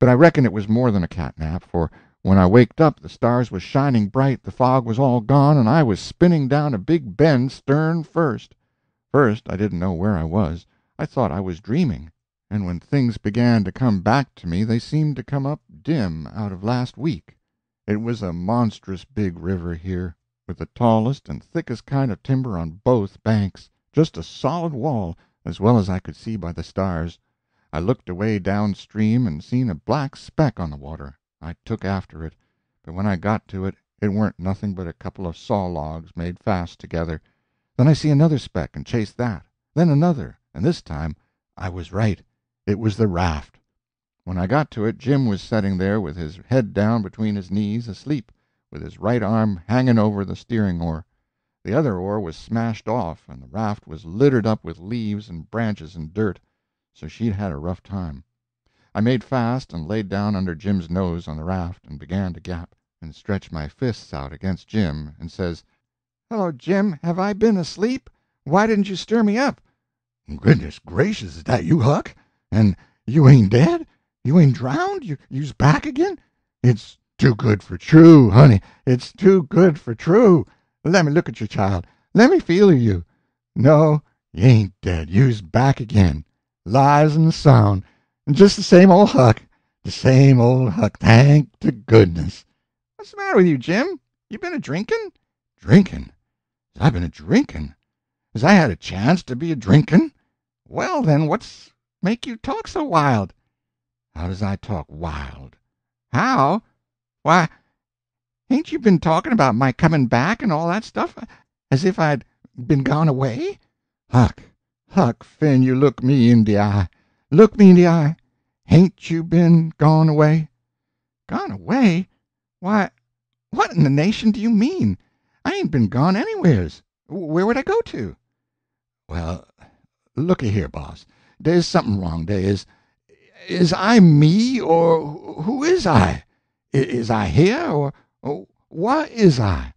But I reckon it was more than a cat nap, for when I waked up the stars was shining bright, the fog was all gone, and I was spinning down a big bend stern first. First I didn't know where I was. I thought I was dreaming, and when things began to come back to me they seemed to come up dim out of last week. It was a monstrous big river here, with the tallest and thickest kind of timber on both banks, just a solid wall, as well as I could see by the stars. I looked away downstream and seen a black speck on the water. I took after it, but when I got to it, it weren't nothing but a couple of saw logs made fast together. Then I see another speck and chased that, then another, and this time I was right. It was the raft. When I got to it, Jim was setting there with his head down between his knees, asleep, with his right arm hanging over the steering oar. The other oar was smashed off, and the raft was littered up with leaves and branches and dirt, so she'd had a rough time. I made fast and laid down under Jim's nose on the raft and began to gap, and stretch my fists out against Jim, and says, "Hello, Jim, have I been asleep? Why didn't you stir me up?" "Goodness gracious, is that you, Huck? And you ain't dead? You ain't drowned? You's back again? It's too good for true, honey. It's too good for true. Let me look at you, child. Let me feel of you. No, you ain't dead. You's back again. Lies and sound. And just the same old Huck. The same old Huck. Thank to goodness." "What's the matter with you, Jim? You been a-drinking?" "Drinking? Has I been a-drinking? Has I had a chance to be a-drinking?" "Well, then, what's make you talk so wild?" "How does I talk wild?" "How? Why, hain't you been talking about my coming back and all that stuff, as if I'd been gone away?" "Huck, Huck Finn, you look me in de eye. Look me in de eye. Hain't you been gone away?" "Gone away? Why, what in the nation do you mean? I ain't been gone anywheres. Where would I go to?" "Well, looky here, boss. Dey's something wrong, dey is. Is I me, or who is I? Is I here, or what is I?"